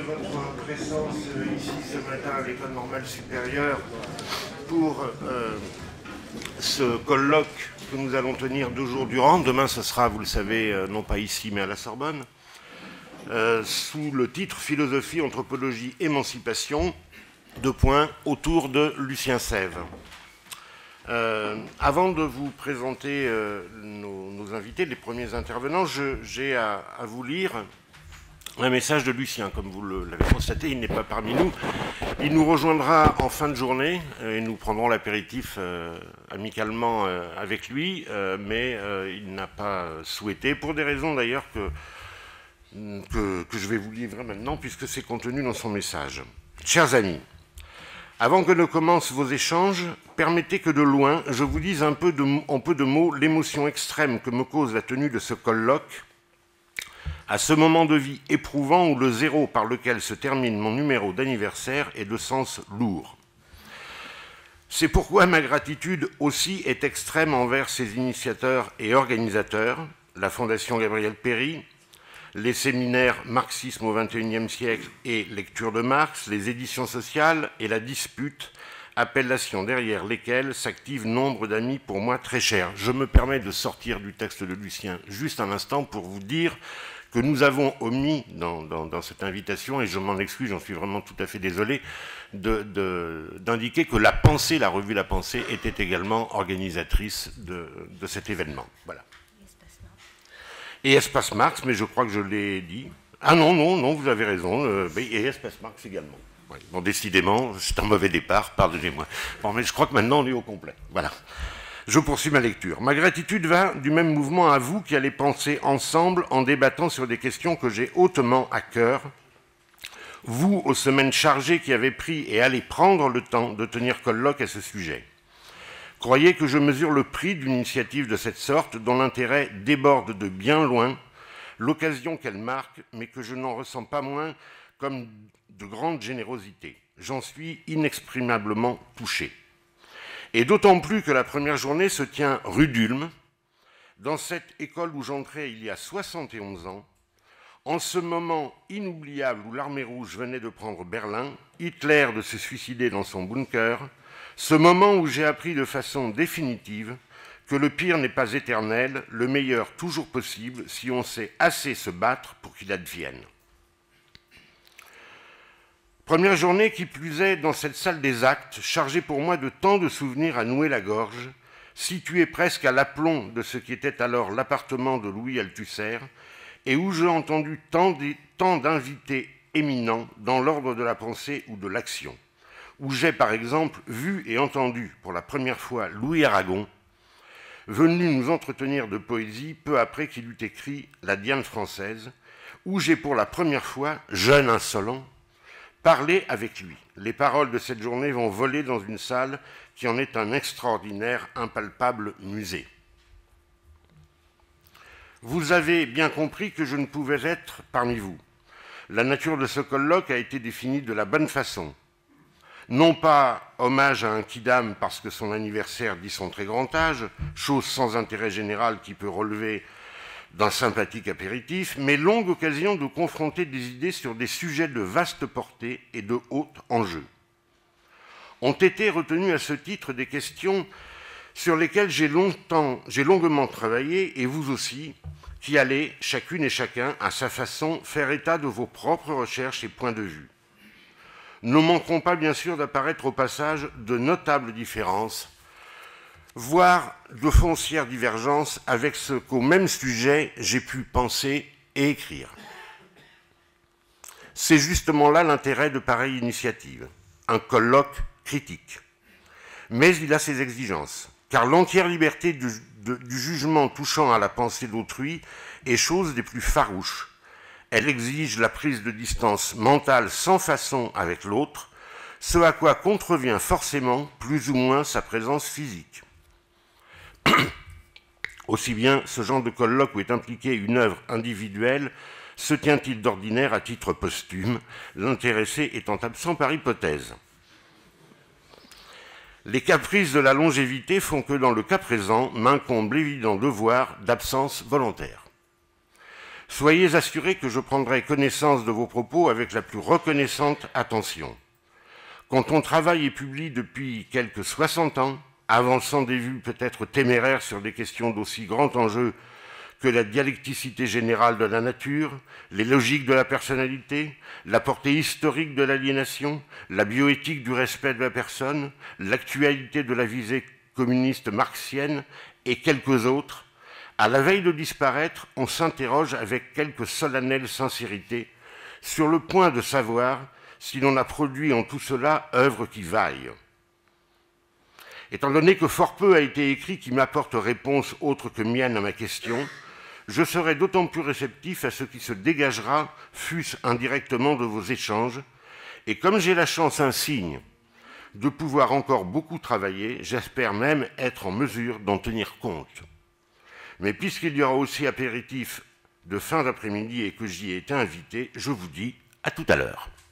votre présence ici ce matin à l'École normale supérieure pour ce colloque que nous allons tenir 2 jours durant. Demain, ce sera, vous le savez, non pas ici, mais à la Sorbonne, sous le titre « Philosophie, anthropologie, émancipation », autour de Lucien Sève. Avant de vous présenter nos invités, les premiers intervenants, j'ai à vous lire un message de Lucien. Comme vous l'avez constaté, il n'est pas parmi nous. Il nous rejoindra en fin de journée et nous prendrons l'apéritif amicalement avec lui, mais il n'a pas souhaité, pour des raisons d'ailleurs que je vais vous livrer maintenant, puisque c'est contenu dans son message. Chers amis, avant que ne commencent vos échanges, permettez que de loin, je vous dise en peu de mots l'émotion extrême que me cause la tenue de ce colloque, à ce moment de vie éprouvant où le zéro par lequel se termine mon numéro d'anniversaire est de sens lourd. C'est pourquoi ma gratitude aussi est extrême envers ses initiateurs et organisateurs, la Fondation Gabriel Péri, les séminaires Marxisme au XXIe siècle et Lecture de Marx, les éditions sociales et la Dispute, appellations derrière lesquelles s'activent nombre d'amis pour moi très chers. Je me permets de sortir du texte de Lucien juste un instant pour vous dire que nous avons omis dans cette invitation, et je m'en excuse, j'en suis vraiment tout à fait désolé, d'indiquer que La Pensée, la revue La Pensée, était également organisatrice de cet événement. Voilà. Et Espace Marx, mais je crois que je l'ai dit. Ah non, vous avez raison, et Espace Marx également. Ouais, bon, décidément, c'est un mauvais départ, pardonnez-moi. Bon, mais je crois que maintenant on est au complet. Voilà. Je poursuis ma lecture. Ma gratitude va du même mouvement à vous qui allez penser ensemble en débattant sur des questions que j'ai hautement à cœur. Vous, aux semaines chargées qui avez pris et allez prendre le temps de tenir colloque à ce sujet. Croyez que je mesure le prix d'une initiative de cette sorte dont l'intérêt déborde de bien loin l'occasion qu'elle marque, mais que je n'en ressens pas moins comme de grande générosité. J'en suis inexprimablement touché. Et d'autant plus que la première journée se tient rue d'Ulm, dans cette école où j'entrais il y a 71 ans, en ce moment inoubliable où l'armée rouge venait de prendre Berlin, Hitler de se suicider dans son bunker, ce moment où j'ai appris de façon définitive que le pire n'est pas éternel, le meilleur toujours possible si on sait assez se battre pour qu'il advienne. Première journée qui plus est dans cette salle des actes, chargée pour moi de tant de souvenirs à nouer la gorge, située presque à l'aplomb de ce qui était alors l'appartement de Louis Althusser, et où j'ai entendu tant d'invités éminents dans l'ordre de la pensée ou de l'action, où j'ai par exemple vu et entendu pour la première fois Louis Aragon, venu nous entretenir de poésie peu après qu'il eut écrit La Diane française, où j'ai pour la première fois, jeune insolent, parler avec lui. Les paroles de cette journée vont voler dans une salle qui en est un extraordinaire, impalpable musée. Vous avez bien compris que je ne pouvais être parmi vous. La nature de ce colloque a été définie de la bonne façon. Non pas hommage à un quidam parce que son anniversaire dit son très grand âge, chose sans intérêt général qui peut relever d'un sympathique apéritif, mais longue occasion de confronter des idées sur des sujets de vaste portée et de haut enjeu. Ont été retenues à ce titre des questions sur lesquelles j'ai longuement travaillé, et vous aussi, qui allez, chacune et chacun, à sa façon, faire état de vos propres recherches et points de vue. Ne manqueront pas, bien sûr, d'apparaître au passage de notables différences, voire de foncières divergences avec ce qu'au même sujet j'ai pu penser et écrire. C'est justement là l'intérêt de pareille initiative, un colloque critique. Mais il a ses exigences, car l'entière liberté du jugement touchant à la pensée d'autrui est chose des plus farouches. Elle exige la prise de distance mentale sans façon avec l'autre, ce à quoi contrevient forcément plus ou moins sa présence physique. Aussi bien ce genre de colloque où est impliquée une œuvre individuelle se tient-il d'ordinaire à titre posthume, l'intéressé étant absent par hypothèse. Les caprices de la longévité font que dans le cas présent m'incombe l'évident devoir d'absence volontaire. Soyez assurés que je prendrai connaissance de vos propos avec la plus reconnaissante attention. Quand on travaille et publie depuis quelques 60 ans, avançant des vues peut-être téméraires sur des questions d'aussi grand enjeu que la dialecticité générale de la nature, les logiques de la personnalité, la portée historique de l'aliénation, la bioéthique du respect de la personne, l'actualité de la visée communiste marxienne et quelques autres, à la veille de disparaître, on s'interroge avec quelque solennelle sincérité sur le point de savoir si l'on a produit en tout cela œuvre qui vaille. Étant donné que fort peu a été écrit qui m'apporte réponse autre que mienne à ma question, je serai d'autant plus réceptif à ce qui se dégagera, fût-ce indirectement, de vos échanges, et comme j'ai la chance insigne de pouvoir encore beaucoup travailler, j'espère même être en mesure d'en tenir compte. Mais puisqu'il y aura aussi apéritif de fin d'après-midi et que j'y ai été invité, je vous dis à tout à l'heure.